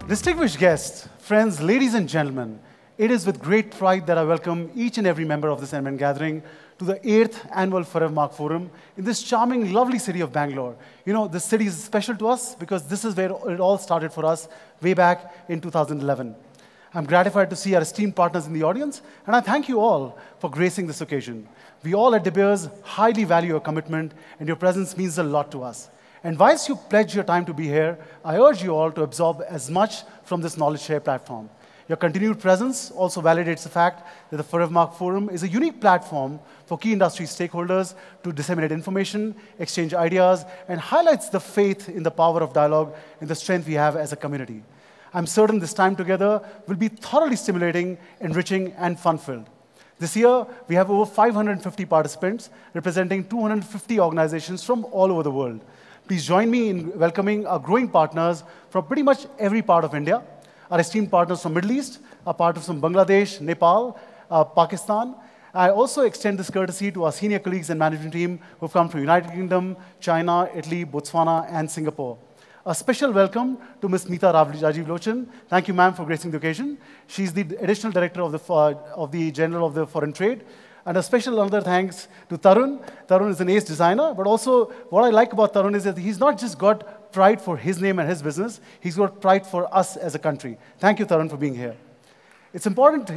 Distinguished guests, friends, ladies and gentlemen, it is with great pride that I welcome each and every member of this eminent gathering to the 8th Annual Forevermark Forum in this charming, lovely city of Bangalore. You know, this city is special to us because this is where it all started for us way back in 2011. I'm gratified to see our esteemed partners in the audience, and I thank you all for gracing this occasion. We all at De Beers highly value your commitment, and your presence means a lot to us. And whilst you pledge your time to be here, I urge you all to absorb as much from this knowledge share platform. Your continued presence also validates the fact that the Forevermark Forum is a unique platform for key industry stakeholders to disseminate information, exchange ideas, and highlights the faith in the power of dialogue and the strength we have as a community. I'm certain this time together will be thoroughly stimulating, enriching, and fun-filled. This year, we have over 550 participants representing 250 organizations from all over the world. Please join me in welcoming our growing partners from pretty much every part of India. Our esteemed partners from Middle East, our partners from Bangladesh, Nepal, Pakistan. I also extend this courtesy to our senior colleagues and management team who have come from United Kingdom, China, Italy, Botswana, and Singapore. A special welcome to Ms. Meeta Rajiv Lochan. Thank you, ma'am, for gracing the occasion. She's the Additional Director of the General of the Foreign Trade. And a special another thanks to Tarun. Tarun is an ace designer, but also what I like about Tarun is that he's not just got pride for his name and his business, he's got pride for us as a country. Thank you, Tarun, for being here. It's important,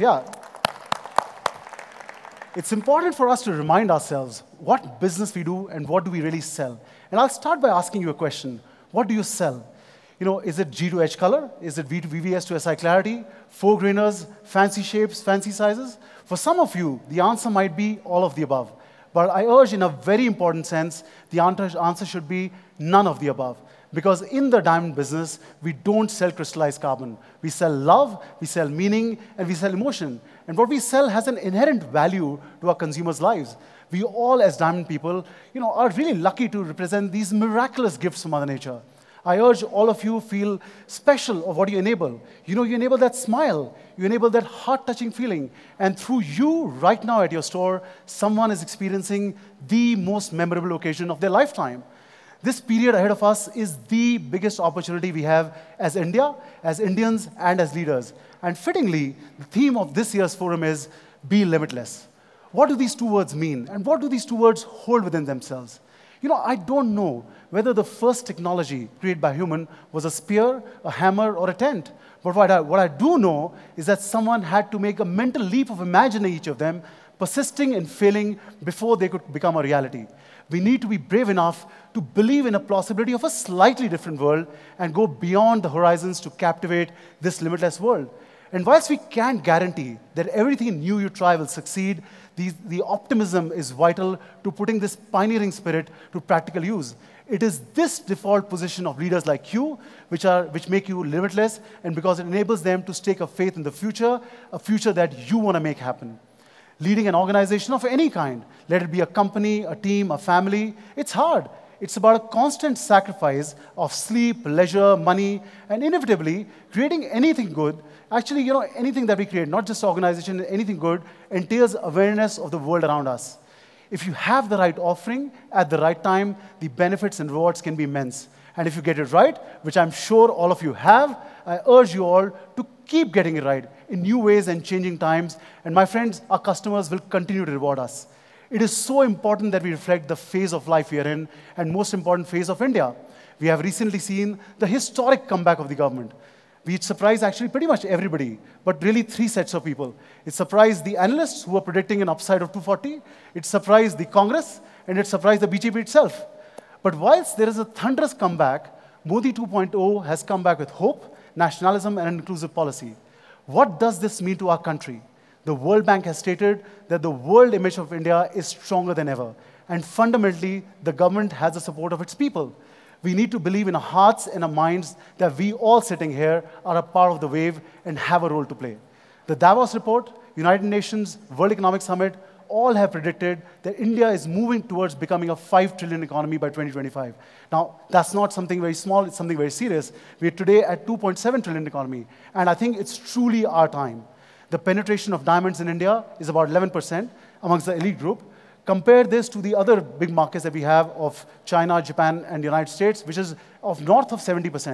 It's important for us to remind ourselves what business we do and what do we really sell. And I'll start by asking you a question. What do you sell? You know, is it G to H color? Is it V to VVS to SI clarity? 4-grainers, fancy shapes, fancy sizes? For some of you, the answer might be all of the above. But I urge in a very important sense, the answer should be none of the above. Because in the diamond business, we don't sell crystallized carbon. We sell love, we sell meaning, and we sell emotion. And what we sell has an inherent value to our consumers' lives. We all, as diamond people, are really lucky to represent these miraculous gifts from Mother Nature. I urge all of you feel special of what you enable. You enable that smile. You enable that heart-touching feeling. And through you, right now at your store, someone is experiencing the most memorable occasion of their lifetime. This period ahead of us is the biggest opportunity we have as India, as Indians, and as leaders. And fittingly, the theme of this year's forum is Be Limitless. What do these two words mean? And what do these two words hold within themselves? I don't know whether the first technology created by human was a spear, a hammer, or a tent. But what I do know is that someone had to make a mental leap of imagining each of them, persisting and failing before they could become a reality. We need to be brave enough to believe in a possibility of a slightly different world and go beyond the horizons to captivate this limitless world. And whilst we can't guarantee that everything new you try will succeed, the optimism is vital to putting this pioneering spirit to practical use. It is this default position of leaders like you which make you limitless, and because it enables them to stake a faith in the future, a future that you want to make happen. Leading an organization of any kind, let it be a company, a team, a family, it's hard. It's about a constant sacrifice of sleep, leisure, money, and inevitably, creating anything good. Actually, anything that we create, not just organization, anything good, entails awareness of the world around us. If you have the right offering at the right time, the benefits and rewards can be immense. And if you get it right, which I'm sure all of you have, I urge you all to keep getting it right in new ways and changing times. And my friends, our customers will continue to reward us. It is so important that we reflect the phase of life we are in, and most important phase of India. We have recently seen the historic comeback of the government. It surprised actually pretty much everybody, but really 3 sets of people. It surprised the analysts who were predicting an upside of 240. It surprised the Congress, and it surprised the BJP itself. But whilst there is a thunderous comeback, Modi 2.0 has come back with hope, nationalism, and an inclusive policy. What does this mean to our country? The World Bank has stated that the world image of India is stronger than ever. And fundamentally, the government has the support of its people. We need to believe in our hearts and our minds that we all sitting here are a part of the wave and have a role to play. The Davos report, United Nations, World Economic Summit, all have predicted that India is moving towards becoming a 5 trillion economy by 2025. Now, that's not something very small, it's something very serious. We're today at 2.7 trillion economy, and I think it's truly our time. The penetration of diamonds in India is about 11% amongst the elite group. Compare this to the other big markets that we have of China, Japan, and the United States, which is of north of 70%.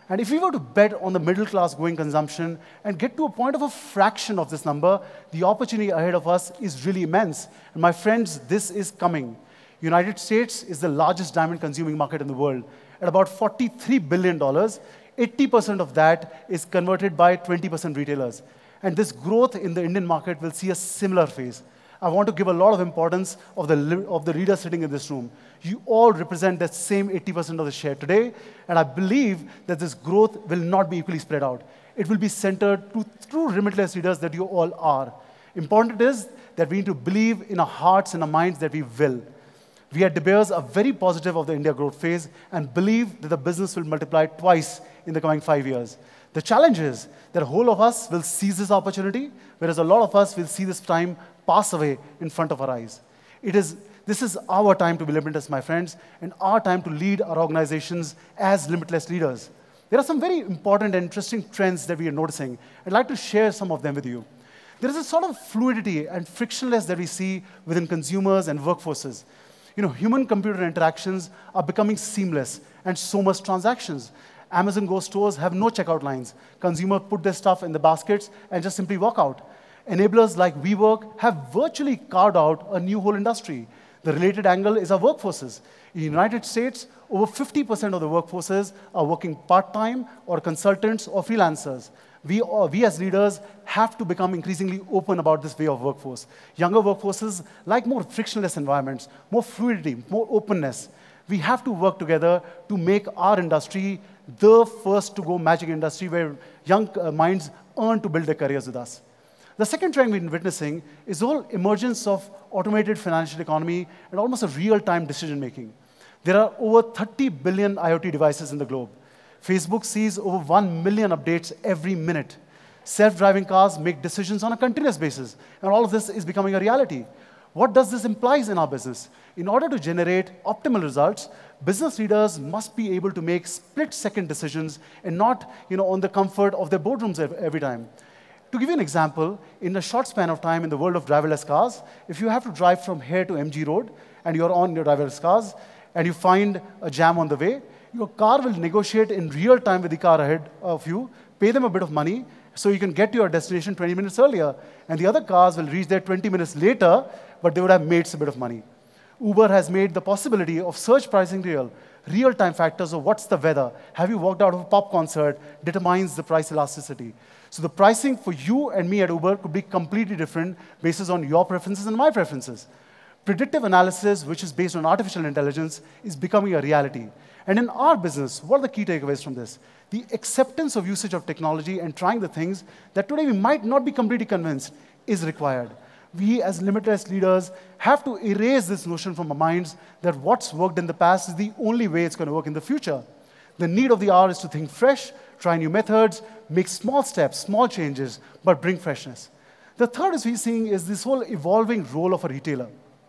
And if we were to bet on the middle class growing consumption and get to a point of a fraction of this number, the opportunity ahead of us is really immense. And my friends, this is coming. United States is the largest diamond consuming market in the world. At about $43 billion, 80% of that is converted by 20% retailers. And this growth in the Indian market will see a similar phase. I want to give a lot of importance of the leaders sitting in this room. You all represent that same 80% of the share today, and I believe that this growth will not be equally spread out. It will be centered to true limitless leaders that you all are. Important is that we need to believe in our hearts and our minds that we will. We at De Beers are very positive of the India growth phase and believe that the business will multiply twice in the coming 5 years. The challenge is that a whole of us will seize this opportunity, whereas a lot of us will see this time pass away in front of our eyes. This is our time to be limitless, my friends, and our time to lead our organizations as limitless leaders. There are some very important and interesting trends that we are noticing. I'd like to share some of them with you. There is a sort of fluidity and frictionless that we see within consumers and workforces. Human-computer interactions are becoming seamless, and so must transactions. Amazon Go stores have no checkout lines. Consumers put their stuff in the baskets and just simply walk out. Enablers like WeWork have virtually carved out a new whole industry. The related angle is our workforces. In the United States, over 50% of the workforces are working part-time or consultants or freelancers. We as leaders have to become increasingly open about this way of workforce. Younger workforces like more frictionless environments, more fluidity, more openness. We have to work together to make our industry the first-to-go magic industry where young minds earn to build their careers with us. The second trend we've been witnessing is the whole emergence of automated financial economy and almost a real-time decision-making. There are over 30 billion IoT devices in the globe. Facebook sees over 1 million updates every minute. Self-driving cars make decisions on a continuous basis, and all of this is becoming a reality. What does this imply in our business? In order to generate optimal results, business leaders must be able to make split-second decisions and not on the comfort of their boardrooms every time. To give you an example, in a short span of time in the world of driverless cars, if you have to drive from here to MG Road and you're on your driverless cars and you find a jam on the way, your car will negotiate in real time with the car ahead of you, pay them a bit of money so you can get to your destination 20 minutes earlier, and the other cars will reach there 20 minutes later, but they would have made a bit of money. Uber has made the possibility of surge pricing real-time factors of what's the weather, have you walked out of a pop concert, determines the price elasticity. So the pricing for you and me at Uber could be completely different based on your preferences and my preferences. Predictive analysis, which is based on artificial intelligence, is becoming a reality. And in our business, what are the key takeaways from this? The acceptance of usage of technology and trying the things that today we might not be completely convinced is required. We as limitless leaders have to erase this notion from our minds that what's worked in the past is the only way it's going to work in the future. The need of the hour is to think fresh, try new methods, make small steps, small changes, but bring freshness. The third is we're seeing is this whole evolving role of a retailer.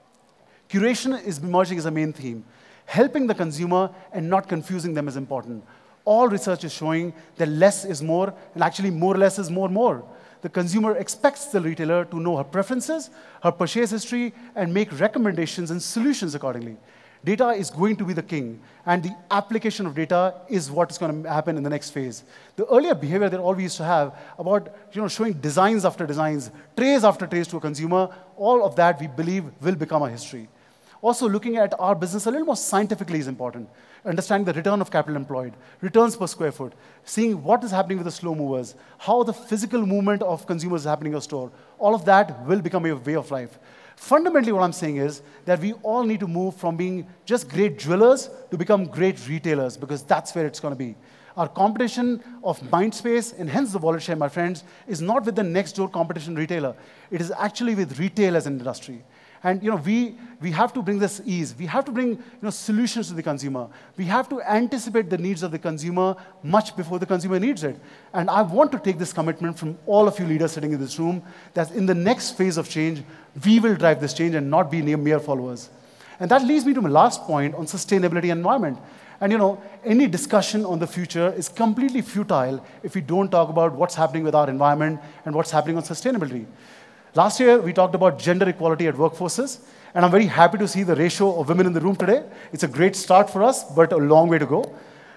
Curation is emerging as a main theme. Helping the consumer and not confusing them is important. All research is showing that less is more, and actually more or less is more. The consumer expects the retailer to know her preferences, her purchase history, and make recommendations and solutions accordingly. Data is going to be the king, and the application of data is what is going to happen in the next phase. The earlier behavior that all we used to have about showing designs after designs, trays after trays to a consumer, all of that we believe will become a history. Also, looking at our business a little more scientifically is important. Understanding the return of capital employed, returns per square foot, seeing what is happening with the slow movers, how the physical movement of consumers is happening in a store. All of that will become a way of life. Fundamentally, what I'm saying is that we all need to move from being just great jewelers to become great retailers, because that's where it's going to be. Our competition of mind space, and hence the wallet share, my friends, is not with the next door competition retailer. It is actually with retail as an industry. And we have to bring this ease. We have to bring solutions to the consumer. We have to anticipate the needs of the consumer much before the consumer needs it. And I want to take this commitment from all of you leaders sitting in this room that in the next phase of change, we will drive this change and not be mere followers. And that leads me to my last point on sustainability and environment. And any discussion on the future is completely futile if we don't talk about what's happening with our environment and what's happening on sustainability. Last year, we talked about gender equality at workforces, and I'm very happy to see the ratio of women in the room today. It's a great start for us, but a long way to go.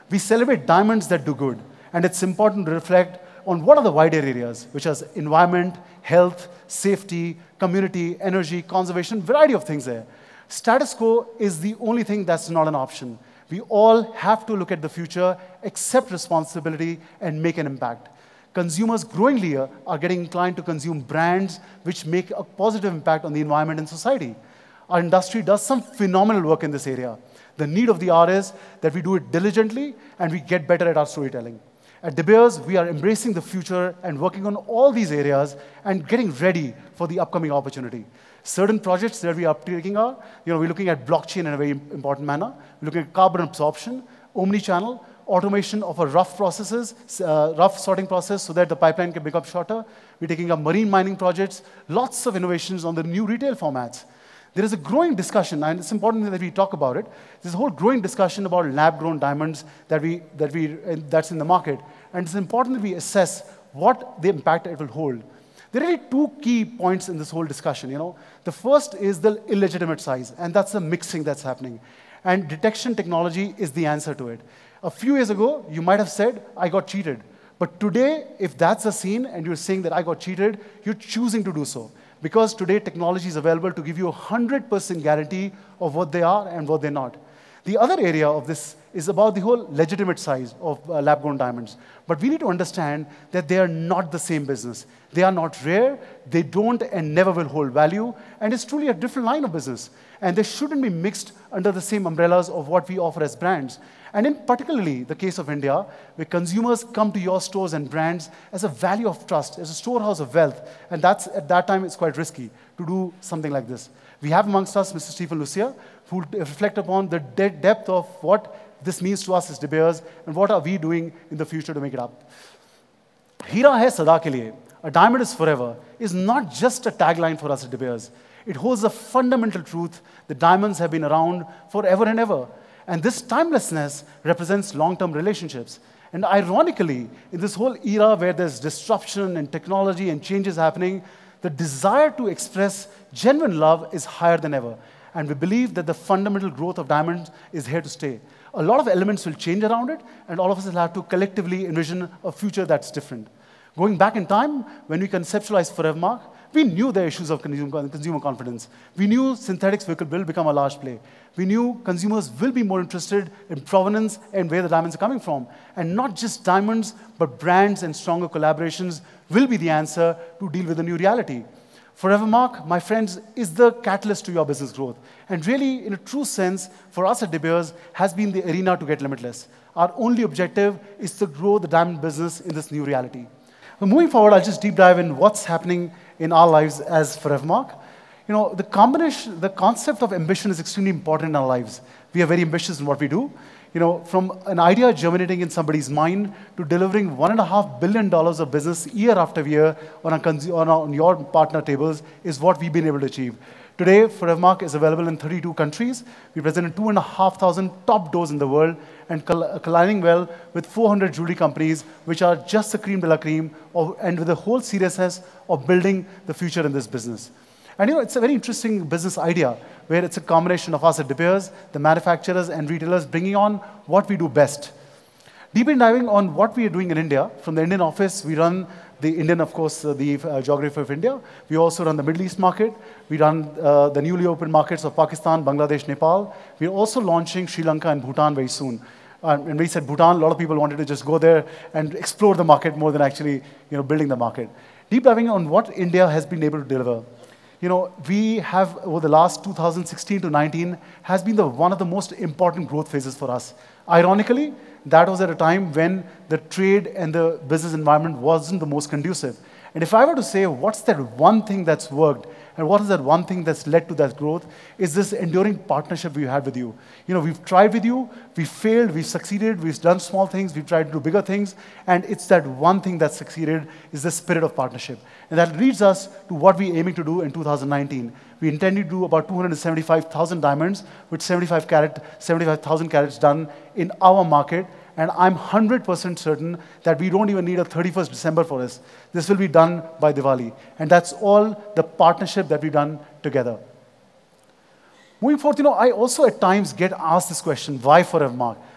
We celebrate diamonds that do good, and it's important to reflect on what are the wider areas, which are environment, health, safety, community, energy, conservation, variety of things there. Status quo is the only thing that's not an option. We all have to look at the future, accept responsibility, and make an impact. Consumers growingly are getting inclined to consume brands which make a positive impact on the environment and society. Our industry does some phenomenal work in this area. The need of the hour is that we do it diligently and we get better at our storytelling. At De Beers, we are embracing the future and working on all these areas and getting ready for the upcoming opportunity. Certain projects that we are taking are, we're looking at blockchain in a very important manner. We're looking at carbon absorption, omni-channel, automation of a rough sorting process so that the pipeline can become shorter. We're taking up marine mining projects, lots of innovations on the new retail formats. There is a growing discussion, and it's important that we talk about it. There's a whole growing discussion about lab-grown diamonds that's in the market, and it's important that we assess what the impact it will hold. There are really two key points in this whole discussion. The first is the illegitimate size, and that's the mixing that's happening. And detection technology is the answer to it. A few years ago, you might have said, I got cheated. But today, if that's a scene and you're saying that I got cheated, you're choosing to do so. Because today, technology is available to give you a 100% guarantee of what they are and what they're not. The other area of this is about the whole legitimate size of lab-grown diamonds. But we need to understand that they are not the same business. They are not rare, they don't and never will hold value, and it's truly a different line of business. And they shouldn't be mixed under the same umbrellas of what we offer as brands. And in particularly the case of India, where consumers come to your stores and brands as a value of trust, as a storehouse of wealth, and at that time it's quite risky to do something like this. We have amongst us Mr. Stephen Lucia, who will reflect upon the depth of what this means to us as De Beers and what are we doing in the future to make it up. Hira hai sada ke liye, a diamond is forever, is not just a tagline for us at De Beers. It holds a fundamental truth that diamonds have been around forever and ever. And this timelessness represents long-term relationships. And ironically, in this whole era where there's disruption and technology and changes happening, the desire to express genuine love is higher than ever. And we believe that the fundamental growth of diamonds is here to stay. A lot of elements will change around it, and all of us will have to collectively envision a future that's different. Going back in time, when we conceptualized Forevermark, we knew the issues of consumer confidence. We knew synthetics will become a large play. We knew consumers will be more interested in provenance and where the diamonds are coming from. And not just diamonds, but brands and stronger collaborations will be the answer to deal with the new reality. Forevermark, my friends, is the catalyst to your business growth. And really, in a true sense, for us at De Beers, has been the arena to get limitless. Our only objective is to grow the diamond business in this new reality. Moving forward, I'll just deep dive in what's happening in our lives as Forevermark. The concept of ambition is extremely important in our lives. We are very ambitious in what we do. From an idea germinating in somebody's mind to delivering $1.5 billion of business year after year on your partner tables is what we've been able to achieve. Today, Forevermark is available in 32 countries. We present in 2,500 top doors in the world and aligning well with 400 jewelry companies, which are just the cream de la cream, and with the whole seriousness of building the future in this business. And it's a very interesting business idea, where it's a combination of us at De Beers, the manufacturers and retailers bringing on what we do best. Deep diving on what we are doing in India, from the Indian office, we run the Indian, of course, the geography of India. We also run the Middle East market. We run the newly opened markets of Pakistan, Bangladesh, Nepal. We're also launching Sri Lanka and Bhutan very soon. And when we said Bhutan, a lot of people wanted to just go there and explore the market more than actually building the market. Deep diving on what India has been able to deliver. We have, over the last 2016 to 19, has been one of the most important growth phases for us. Ironically, that was at a time when the trade and the business environment wasn't the most conducive. And if I were to say, what's that one thing that's worked, and what is that one thing that's led to that growth, is this enduring partnership we had with you. We've tried with you, we've failed, we've succeeded, we've done small things, we've tried to do bigger things, and it's that one thing that succeeded is the spirit of partnership. And that leads us to what we're aiming to do in 2019. We intend to do about 275,000 diamonds with 75,000 carats done in our market. And I'm 100% certain that we don't even need a 31st December for this. This will be done by Diwali. And that's all the partnership that we've done together. Moving forward, I also at times get asked this question, why Forevermark?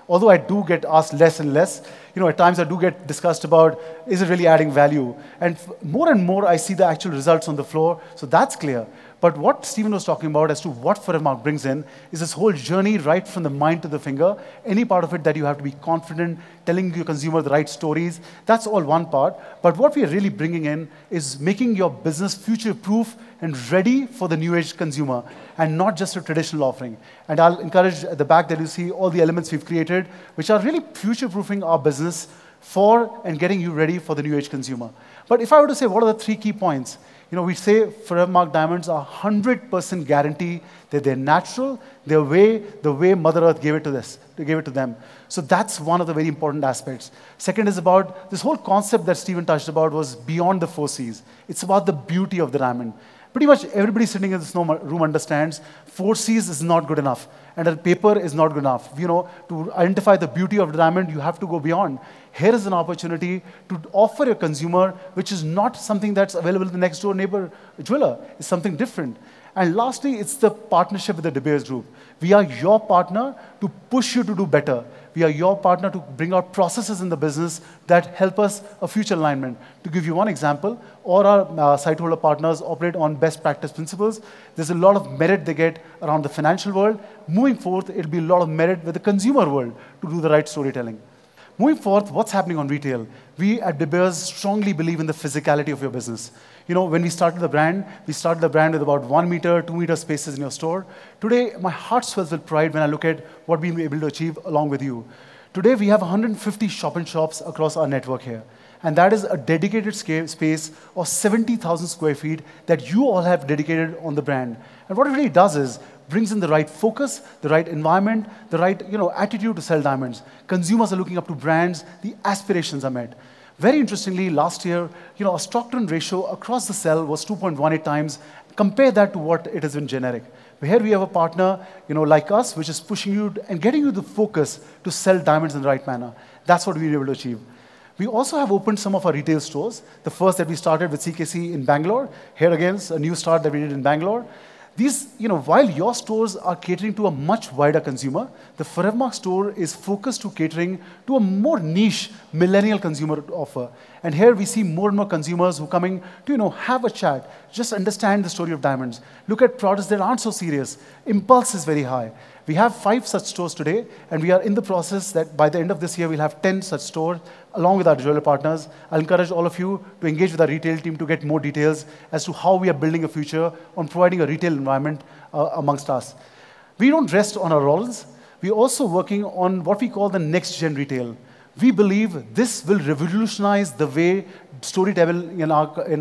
Although I do get asked less and less, at times I do get discussed about, is it really adding value? And more and more, I see the actual results on the floor, so that's clear. But what Stephen was talking about as to what Forevermark brings in is this whole journey right from the mind to the finger. Any part of it that you have to be confident, telling your consumer the right stories, that's all one part. But what we are really bringing in is making your business future-proof and ready for the new age consumer, and not just a traditional offering. And I'll encourage at the back that you see all the elements we've created, which are really future-proofing our business for and getting you ready for the new age consumer. But if I were to say, what are the 3 key points? We say Forevermark diamonds are 100% guarantee that they're natural, the way Mother Earth gave it to them. So that's one of the very important aspects. Second is about this whole concept that Stephen touched about was beyond the 4 Cs. It's about the beauty of the diamond. Pretty much everybody sitting in this room understands 4 Cs is not good enough, and a paper is not good enough. To identify the beauty of the diamond, you have to go beyond. Here is an opportunity to offer a consumer, which is not something that's available in the next door neighbor jeweler. It's something different. And lastly, it's the partnership with the De Beers Group. We are your partner to push you to do better. We are your partner to bring out processes in the business that help us a future alignment. To give you one example, all our site holder partners operate on best practice principles. There's a lot of merit they get around the financial world. Moving forth, it'll be a lot of merit with the consumer world to do the right storytelling. Moving forth, what's happening on retail? We at De Beers strongly believe in the physicality of your business. When we started the brand with about 1 meter, 2 meter spaces in your store. Today, my heart swells with pride when I look at what we've been able to achieve along with you. Today, we have 150 shop-in-shops across our network here. And that is a dedicated space of 70,000 square feet that you all have dedicated on the brand. And what it really does is brings in the right focus, the right environment, the right attitude to sell diamonds. Consumers are looking up to brands, the aspirations are met. Very interestingly, last year, our stock-turn ratio across the cell was 2.18 times. Compare that to what it has been generic. Here we have a partner, like us, which is pushing you and getting you the focus to sell diamonds in the right manner. That's what we were able to achieve. We also have opened some of our retail stores. The first that we started with CKC in Bangalore. Here again, a new start that we did in Bangalore. These, while your stores are catering to a much wider consumer, the Forevermark store is focused to catering to a more niche millennial consumer offer. And here we see more and more consumers who are coming to, have a chat, just understand the story of diamonds, look at products that aren't so serious. Impulse is very high. We have 5 such stores today, and we are in the process that by the end of this year, we'll have 10 such stores, along with our jeweler partners. I'll encourage all of you to engage with our retail team to get more details as to how we are building a future on providing a retail environment amongst us. We don't rest on our laurels. We're also working on what we call the next-gen retail. We believe this will revolutionize the way storytelling in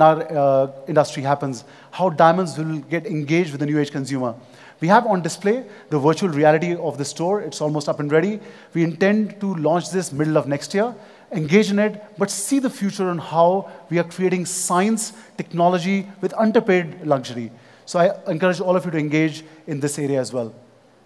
our industry happens, how diamonds will get engaged with the new age consumer. We have on display the virtual reality of the store. It's almost up and ready. We intend to launch this middle of next year, engage in it, but see the future on how we are creating science, technology with underpaid luxury. So I encourage all of you to engage in this area as well.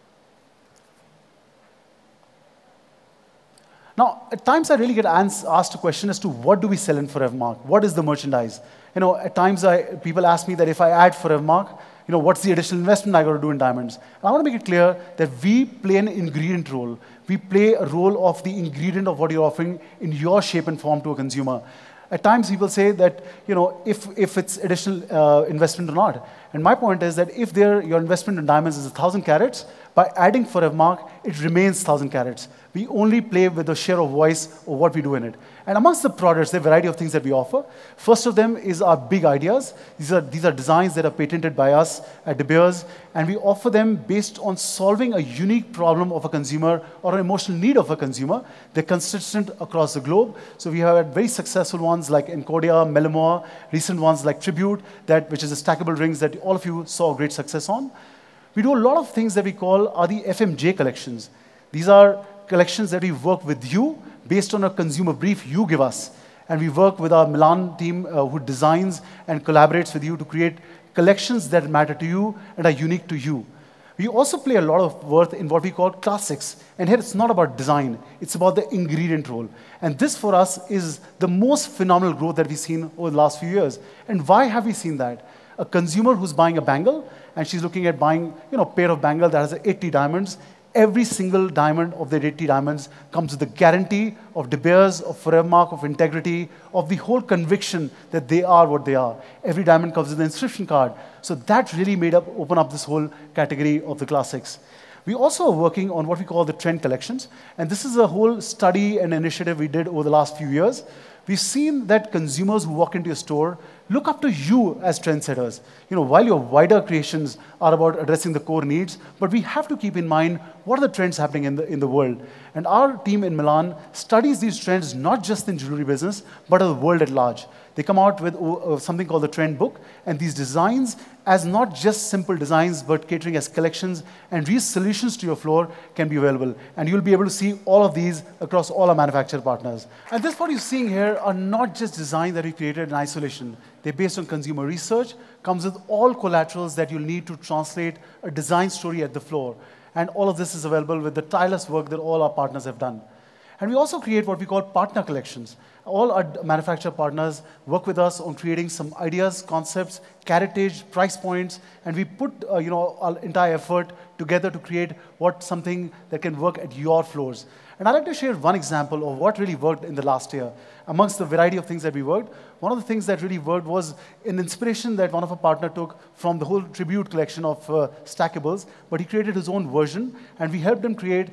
Now, at times I really get asked a question as to what do we sell in Forevermark? What is the merchandise? At times people ask me that if I add Forevermark, what's the additional investment I got to do in diamonds? And I want to make it clear that we play an ingredient role. We play a role of the ingredient of what you're offering in your shape and form to a consumer. At times, people say that, if it's additional investment or not. And my point is that if your investment in diamonds is 1,000 carats, by adding Forevermark, it remains 1,000 carats. We only play with the share of voice of what we do in it. And amongst the products, there are a variety of things that we offer. First of them is our big ideas. These are designs that are patented by us at De Beers, and we offer them based on solving a unique problem of a consumer or an emotional need of a consumer. They're consistent across the globe. So we have had very successful ones like Encodia, Melamore, recent ones like Tribute, which is the stackable rings that all of you saw great success on. We do a lot of things that we call are the FMJ collections. These are collections that we work with you based on a consumer brief you give us. And we work with our Milan team who designs and collaborates with you to create collections that matter to you and are unique to you. We also play a lot of worth in what we call classics. And here it's not about design, it's about the ingredient role. And this for us is the most phenomenal growth that we've seen over the last few years. And why have we seen that? A consumer who's buying a bangle, and she's looking at buying a pair of bangle that has 80 diamonds. Every single diamond of the 80 diamonds comes with the guarantee of De Beers, of Forevermark, of integrity, of the whole conviction that they are what they are. Every diamond comes with an inscription card. So that really open up this whole category of the classics. We also are working on what we call the trend collections. And this is a whole study and initiative we did over the last few years. We've seen that consumers who walk into your store look up to you as trendsetters. While your wider creations are about addressing the core needs, but we have to keep in mind what are the trends happening in the world. And our team in Milan studies these trends not just in jewelry business, but in the world at large. They come out with something called the Trend Book, and these designs as not just simple designs, but catering as collections, and these solutions to your floor can be available. And you'll be able to see all of these across all our manufacturer partners. And this, what you're seeing here, are not just designs that we created in isolation. They're based on consumer research, comes with all collaterals that you'll need to translate a design story at the floor. And all of this is available with the tireless work that all our partners have done. And we also create what we call partner collections. All our manufacturer partners work with us on creating some ideas, concepts, caratage, price points, and we put our entire effort together to create something that can work at your floors. And I'd like to share one example of what really worked in the last year. Amongst the variety of things that we worked, one of the things that really worked was an inspiration that one of our partners took from the whole tribute collection of stackables, but he created his own version, and we helped him create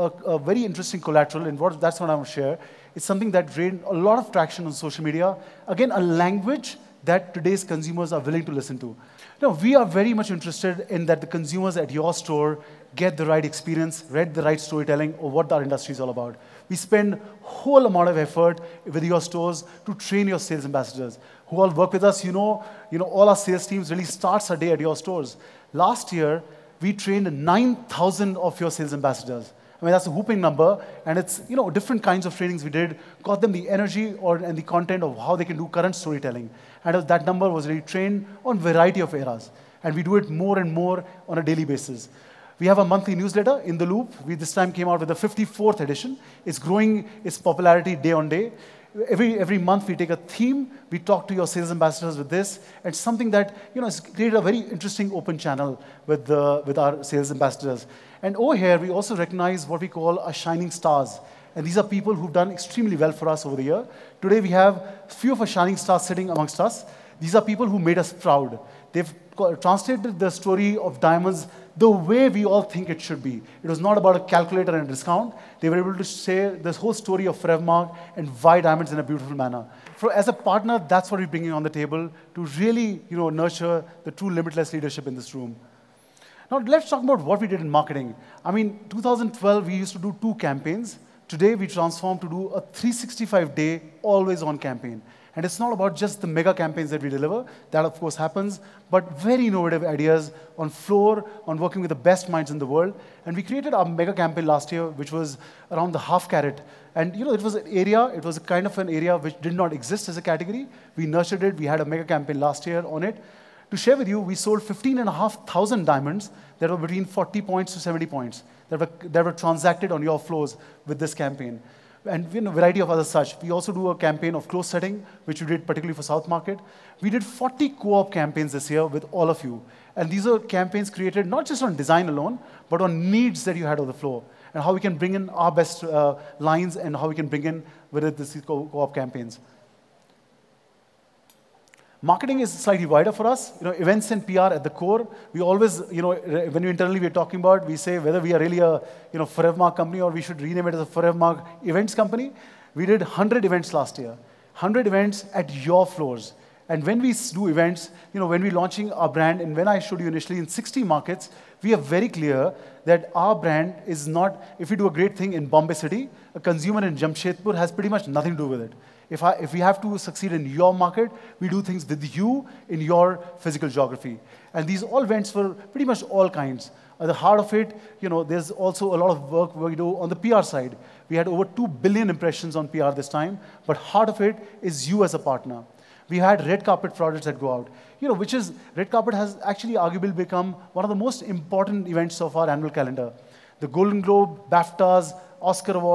a very interesting collateral, and that's what I want to share. It's something that gained a lot of traction on social media. Again, a language that today's consumers are willing to listen to. We are very much interested in that the consumers at your store get the right experience, read the right storytelling of what our industry is all about. We spend whole amount of effort with your stores to train your sales ambassadors who all work with us. All our sales teams really starts a day at your stores. Last year, we trained 9,000 of your sales ambassadors. I mean, that's a whooping number, and it's, different kinds of trainings we did, got them the energy and the content of how they can do current storytelling. And that number was really trained on a variety of eras. And we do it more and more on a daily basis. We have a monthly newsletter, In the Loop. We this time came out with the 54th edition. It's growing its popularity day on day. Every month we take a theme, we talk to your sales ambassadors with this, and something that has created a very interesting open channel with our sales ambassadors. And over here we also recognize what we call our shining stars. And these are people who've done extremely well for us over the year. Today we have a few of our shining stars sitting amongst us. These are people who made us proud. They've translated the story of diamonds the way we all think it should be. It was not about a calculator and a discount. They were able to share this whole story of Forevermark and why diamonds in a beautiful manner. As a partner, that's what we're bringing on the table to really nurture the true limitless leadership in this room. Now, let's talk about what we did in marketing. I mean, 2012, we used to do 2 campaigns. Today, we transformed to do a 365-day, always-on campaign. And it's not about just the mega campaigns that we deliver. That, of course, happens. But very innovative ideas on floor, on working with the best minds in the world. And we created our mega campaign last year, which was around the half carat. And it was an area, it was a kind of an area which did not exist as a category. We nurtured it. We had a mega campaign last year on it. To share with you, we sold 15,500 diamonds that were between 40 points to 70 points that were transacted on your floors with this campaign. And a variety of other such. We also do a campaign of close setting, which we did particularly for South Market. We did 40 co-op campaigns this year with all of you. And these are campaigns created not just on design alone, but on needs that you had on the floor, and how we can bring in our best lines and how we can bring in with these co-op campaigns. Marketing is slightly wider for us. Events and PR at the core. We always, when we internally we're talking about, we say whether we are really a, Forevermark company or we should rename it as a Forevermark events company. We did 100 events last year, 100 events at your floors. And when we do events, when we're launching our brand, and when I showed you initially in 60 markets, we are very clear that our brand is not, if we do a great thing in Bombay City, a consumer in Jamshedpur has pretty much nothing to do with it. If we have to succeed in your market, we do things with you in your physical geography. And these all events were pretty much all kinds. At the heart of it, there's also a lot of work we do on the PR side. We had over 2 billion impressions on PR this time, but heart of it is you as a partner. We had red carpet projects that go out, red carpet has actually arguably become one of the most important events of our annual calendar. The Golden Globe, BAFTAs, Oscar Awards,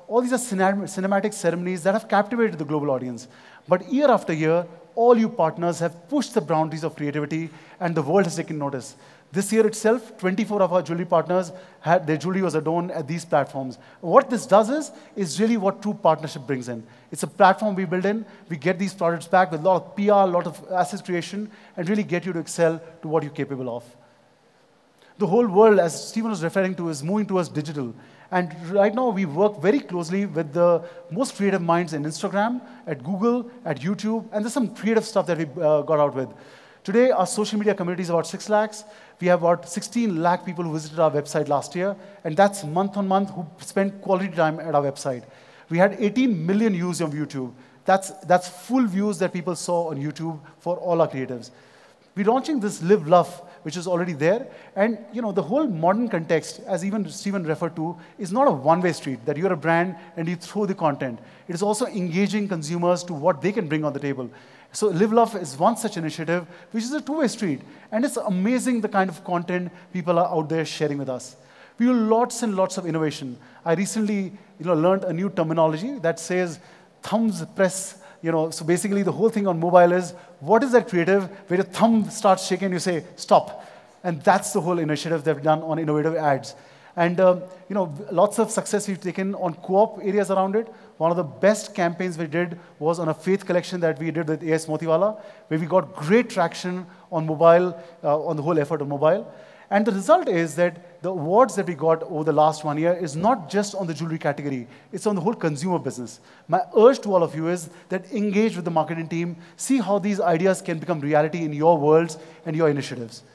all these are cinematic ceremonies that have captivated the global audience. But year after year, all you partners have pushed the boundaries of creativity, and the world has taken notice. This year itself, 24 of our jewelry partners had their jewelry was adorned at these platforms. What this does is really what true partnership brings in. It's a platform we build in. We get these products back with a lot of PR, a lot of asset creation, and really get you to excel to what you're capable of. The whole world, as Stephen was referring to, is moving towards digital. And right now, we work very closely with the most creative minds in Instagram, at Google, at YouTube, and there's some creative stuff that we got out with. Today, our social media community is about 6 lakhs. We have about 16 lakh people who visited our website last year, and that's month on month who spent quality time at our website. We had 18 million views on YouTube. That's full views that people saw on YouTube for all our creatives. We're launching this Live Love, which is already there. And the whole modern context, as even Stephen referred to, is not a one-way street, that you're a brand and you throw the content. It is also engaging consumers to what they can bring on the table. So Live Love is one such initiative, which is a two-way street. And it's amazing the kind of content people are out there sharing with us. We do lots and lots of innovation. I recently learned a new terminology that says thumbs press. So basically the whole thing on mobile is, what is that creative where your thumb starts shaking and you say, stop. And that's the whole initiative that we've done on innovative ads. And lots of success we've taken on co-op areas around it. One of the best campaigns we did was on a faith collection that we did with A.S. Motiwala, where we got great traction on mobile, on the whole effort of mobile. And the result is that the awards that we got over the last 1 year is not just on the jewelry category, it's on the whole consumer business. My urge to all of you is that engage with the marketing team, see how these ideas can become reality in your worlds and your initiatives.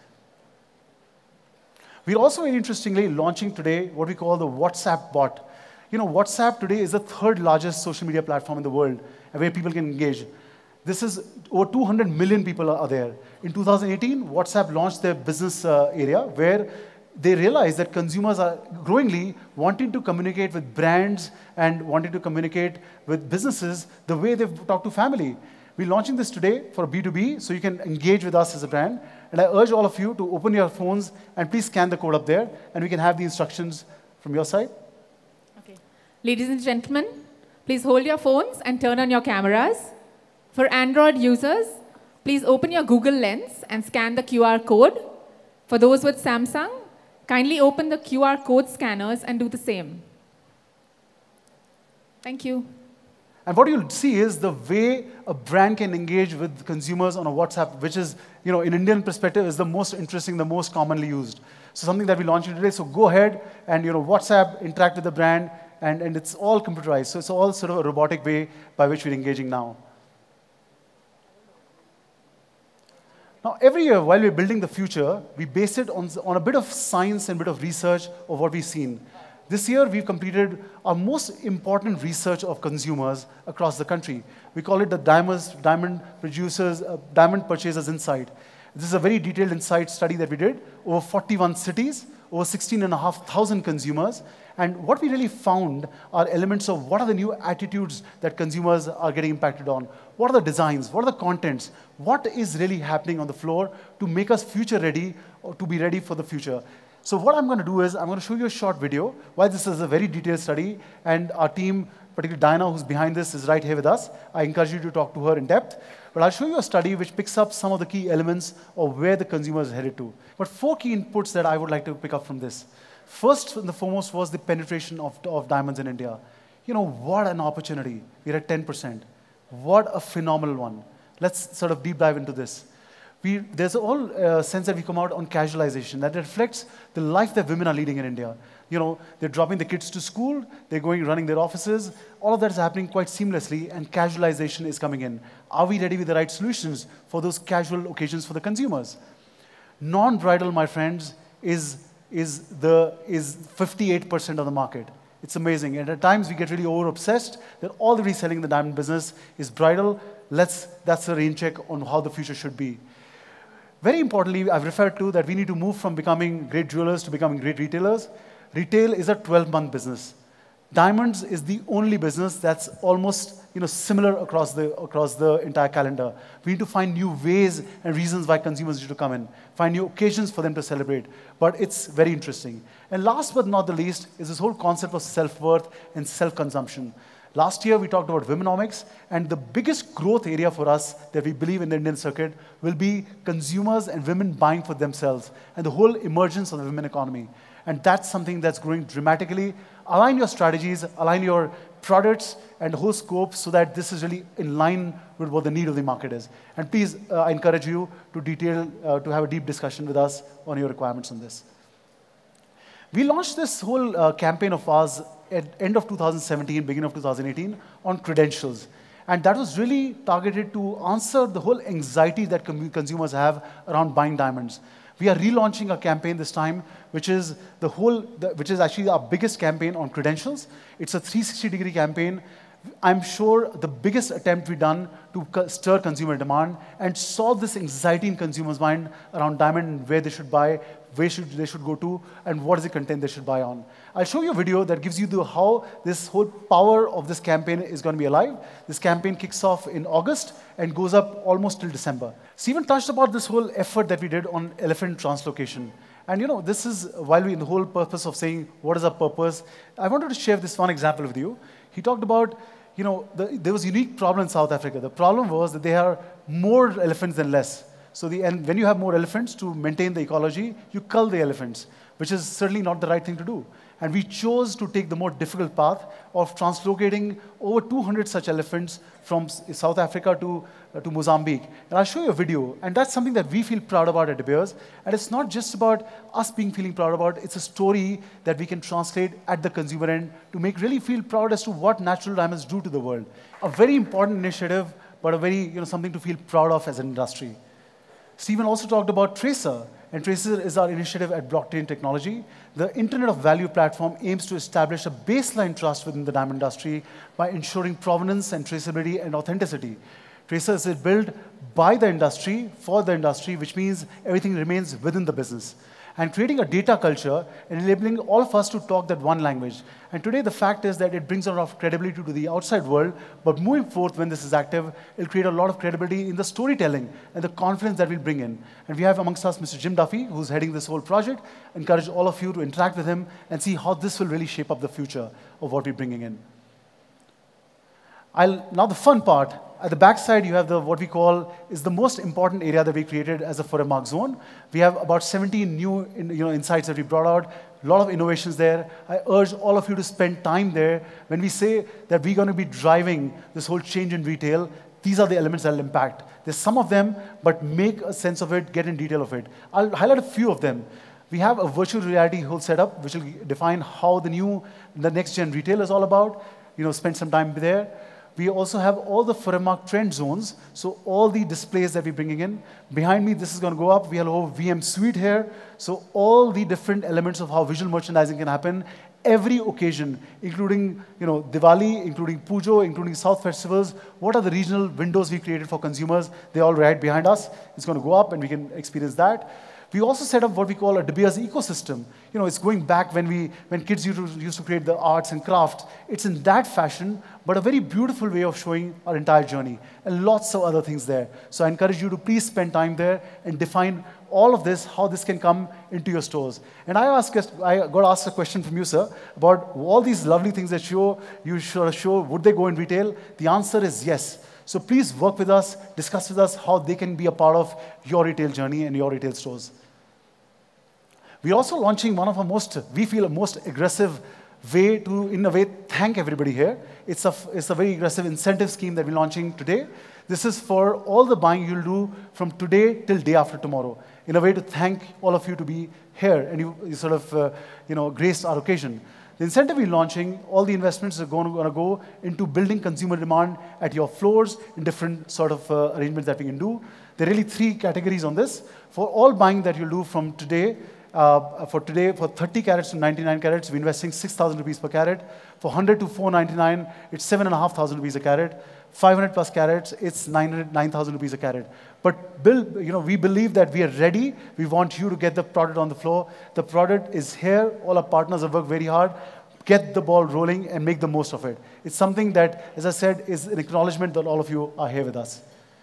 We're also, very interestingly, launching today what we call the WhatsApp bot. WhatsApp today is the third largest social media platform in the world where people can engage. This is over 200 million people are there. In 2018, WhatsApp launched their business area where they realized that consumers are growingly wanting to communicate with brands and wanting to communicate with businesses the way they've talked to family. We're launching this today for B2B, so you can engage with us as a brand. And I urge all of you to open your phones and please scan the code up there, and we can have the instructions from your side. Okay. Ladies and gentlemen, please hold your phones and turn on your cameras. For Android users, please open your Google Lens and scan the QR code. For those with Samsung, kindly open the QR code scanners and do the same. Thank you. And what you'll see is the way a brand can engage with consumers on a WhatsApp, which is, in Indian perspective, is the most interesting, the most commonly used. So something that we launched today. So go ahead and, WhatsApp, interact with the brand, and it's all computerized. So it's all sort of a robotic way by which we're engaging now. Now, every year, while we're building the future, we base it on a bit of science and a bit of research of what we've seen. This year, we've completed our most important research of consumers across the country. We call it the Diamond Purchasers Insight. This is a very detailed insight study that we did over 41 cities, over 16,500 consumers. And what we really found are elements of what are the new attitudes that consumers are getting impacted on. What are the designs? What are the contents? What is really happening on the floor to make us future ready or to be ready for the future? So what I'm going to do is I'm going to show you a short video. While this is a very detailed study, and our team, particularly Diana, who's behind this, is right here with us. I encourage you to talk to her in depth. But I'll show you a study which picks up some of the key elements of where the consumer is headed to. But 4 key inputs that I would like to pick up from this. First and the foremost was the penetration of diamonds in India. What an opportunity. We're at 10%. What a phenomenal one. Let's sort of deep dive into this. There's a whole sense that we come out on casualization that reflects the life that women are leading in India. They're dropping the kids to school, they're running their offices. All of that is happening quite seamlessly, and casualization is coming in. Are we ready with the right solutions for those casual occasions for the consumers? Non-bridal, my friends, is 58% of the market. It's amazing. And at times we get really over-obsessed that all that we're selling in the diamond business is bridal. That's a rain check on how the future should be. Very importantly, I've referred to that we need to move from becoming great jewelers to becoming great retailers. Retail is a 12-month business. Diamonds is the only business that's almost similar across the entire calendar. We need to find new ways and reasons why consumers need to come in, find new occasions for them to celebrate. But it's very interesting. And last but not the least is this whole concept of self-worth and self-consumption. Last year, we talked about womenomics, and the biggest growth area for us that we believe in the Indian circuit will be consumers and women buying for themselves and the whole emergence of the women economy. And that's something that's growing dramatically. Align your strategies, align your products and the whole scope so that this is really in line with what the need of the market is. And please, I encourage you to have a deep discussion with us on your requirements on this. We launched this whole campaign of ours at end of 2017, beginning of 2018, on credentials. And that was really targeted to answer the whole anxiety that consumers have around buying diamonds. We are relaunching a campaign this time, which is actually our biggest campaign on credentials. It's a 360-degree campaign. I'm sure the biggest attempt we've done to stir consumer demand and solve this anxiety in consumers' mind around diamond and where they should buy, where they should go to, and what is the content they should buy on. I'll show you a video that gives you how this whole power of this campaign is going to be alive. This campaign kicks off in August and goes up almost till December. Stephen touched about this whole effort that we did on elephant translocation. And this is, while we in the whole purpose of saying, what is our purpose, I wanted to share this one example with you. He talked about, there was a unique problem in South Africa. The problem was that there are more elephants than less. So when you have more elephants, to maintain the ecology, you cull the elephants, which is certainly not the right thing to do. And we chose to take the more difficult path of translocating over 200 such elephants from South Africa to Mozambique. And I'll show you a video. And that's something that we feel proud about at De Beers. And it's not just about us feeling proud about it. It's a story that we can translate at the consumer end to make really feel proud as to what natural diamonds do to the world. A very important initiative, but a very, something to feel proud of as an industry. Stephen also talked about Tracer. And Tracer is our initiative at Blockchain Technology. The Internet of Value platform aims to establish a baseline trust within the diamond industry by ensuring provenance and traceability and authenticity. Tracer is built by the industry, for the industry, which means everything remains within the business. And creating a data culture and enabling all of us to talk that one language. And today, the fact is that it brings a lot of credibility to the outside world, but moving forth, when this is active, it'll create a lot of credibility in the storytelling and the confidence that we'll bring in. And we have amongst us Mr. Jim Duffy, who's heading this whole project. Encourage all of you to interact with him and see how this will really shape up the future of what we're bringing in. Now the fun part. At the backside, you have what we call is the most important area that we created as a Forevermark zone. We have about 17 new insights that we brought out, a lot of innovations there. I urge all of you to spend time there. When we say that we're going to be driving this whole change in retail, these are the elements that will impact. There's some of them, but make a sense of it, get in detail of it. I'll highlight a few of them. We have a virtual reality whole setup, which will define how the next-gen retail is all about. Spend some time there. We also have all the Forevermark trend zones, so all the displays that we're bringing in. Behind me, this is going to go up. We have a whole VM suite here, so all the different elements of how visual merchandising can happen, every occasion, including Diwali, including Pujo, including South festivals. What are the regional windows we created for consumers? They're all right behind us. It's going to go up, and we can experience that. We also set up what we call a De Beers ecosystem. It's going back when kids used to create the arts and crafts. It's in that fashion, but a very beautiful way of showing our entire journey, and lots of other things there. So I encourage you to please spend time there and define all of this, how this can come into your stores. And I got asked a question from you, sir, about all these lovely things that you show, would they go in retail? The answer is yes. So please work with us, discuss with us how they can be a part of your retail journey and your retail stores. We're also launching one of our most aggressive way to, in a way, thank everybody here. It's a very aggressive incentive scheme that we're launching today. This is for all the buying you'll do from today till day after tomorrow, in a way to thank all of you to be here, and you sort of graced our occasion. The incentive we're launching, all the investments are going to go into building consumer demand at your floors in different sort of arrangements that we can do. There are really 3 categories on this. For all buying that you'll do from today, for 30 carats to 99 carats, we're investing 6,000 rupees per carat. For 100 to 499, it's 7,500 rupees a carat. 500 plus carats, it's 9,000 rupees a carat. But we believe that we are ready. We want you to get the product on the floor. The product is here. All our partners have worked very hard. get the ball rolling and make the most of it. It's something that, as I said, is an acknowledgement that all of you are here with us.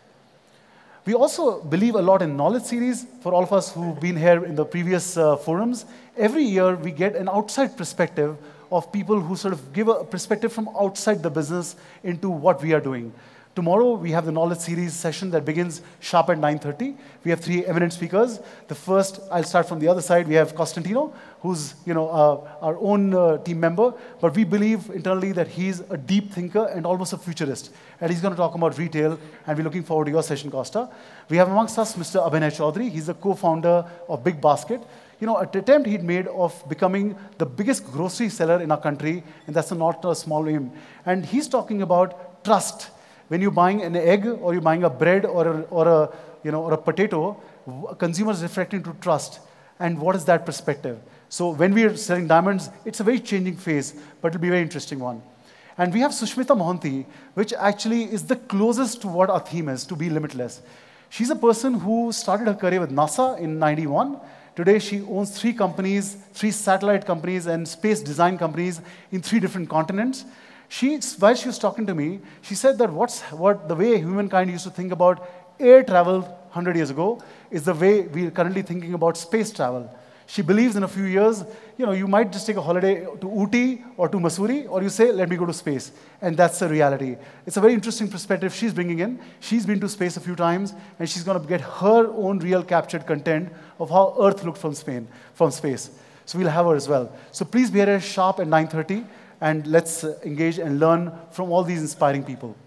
We also believe a lot in knowledge series. For all of us who've been here in the previous forums, every year we get an outside perspective of people who sort of give a perspective from outside the business into what we are doing. Tomorrow, we have the knowledge series session that begins sharp at 9:30. We have 3 eminent speakers. The first, I'll start from the other side. We have Costantino, who's our own team member, but we believe internally that he's a deep thinker and almost a futurist. And he's going to talk about retail, and we're looking forward to your session, Costa. We have amongst us Mr. Abhinay Chaudhary. He's the co-founder of Big Basket. An attempt he'd made of becoming the biggest grocery seller in our country, and that's not a small aim. And he's talking about trust. When you're buying an egg, or you're buying a bread, or a potato, consumers reflecting to trust. And what is that perspective? So when we are selling diamonds, it's a very changing phase, but it'll be a very interesting one. And we have Sushmita Mohanty, which actually is the closest to what our theme is, to be limitless. She's a person who started her career with NASA in '91. Today, she owns 3 companies, 3 satellite companies, and space design companies in 3 different continents. While she was talking to me, she said that the way humankind used to think about air travel 100 years ago is the way we are currently thinking about space travel. She believes in a few years, you might just take a holiday to Ooty or to Mussoorie, or you say, let me go to space. And that's the reality. It's a very interesting perspective she's bringing in. She's been to space a few times, and she's going to get her own real captured content of how Earth looked from space. So we'll have her as well. So please be here sharp at 9:30. And let's engage and learn from all these inspiring people.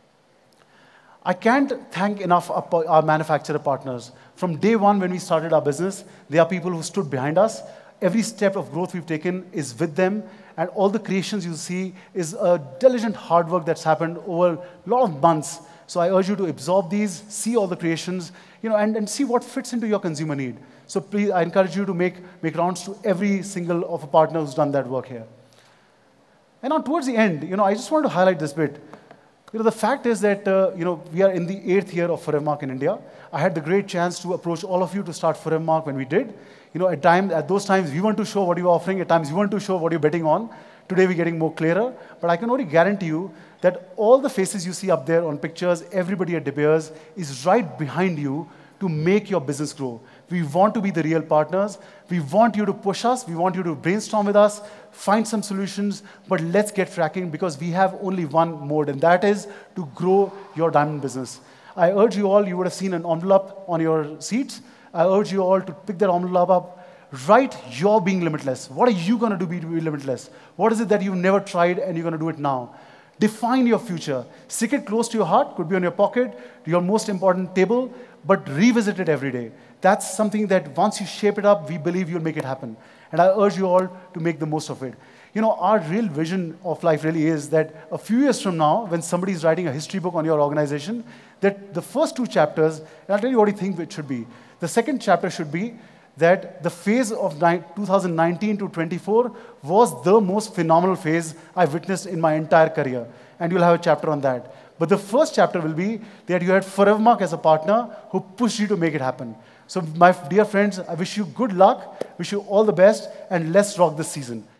I can't thank enough our manufacturer partners. From day one when we started our business, they are people who stood behind us. Every step of growth we've taken is with them, and all the creations you see is a diligent hard work that's happened over a lot of months. So I urge you to absorb these, see all the creations, and see what fits into your consumer need. So please, I encourage you to make rounds to every single of a partner who's done that work here. And now towards the end, I just wanted to highlight this bit. The fact is that, we are in the 8th year of Forevermark in India. I had the great chance to approach all of you to start Forevermark when we did. At those times, we weren't too sure what you were offering. At times, you weren't too sure what you're betting on. Today, we're getting more clearer. But I can only guarantee you that all the faces you see up there on pictures, everybody at De Beers, is right behind you to make your business grow. We want to be the real partners. We want you to push us. We want you to brainstorm with us, find some solutions, but let's get tracking because we have only one mode, and that is to grow your diamond business. I urge you all, you would have seen an envelope on your seats. I urge you all to pick that envelope up, write your being limitless. What are you going to do to be limitless? What is it that you've never tried and you're going to do it now? Define your future. Stick it close to your heart, could be on your pocket, your most important table, but revisit it every day. That's something that once you shape it up, we believe you'll make it happen. And I urge you all to make the most of it. Our real vision of life really is that a few years from now, when somebody's writing a history book on your organization, that the first 2 chapters, and I'll tell you what you think it should be. The second chapter should be that the phase of 2019 to 24 was the most phenomenal phase I've witnessed in my entire career. And you'll have a chapter on that. But the first chapter will be that you had Forevermark as a partner who pushed you to make it happen. So my dear friends, I wish you good luck, wish you all the best, and let's rock this season.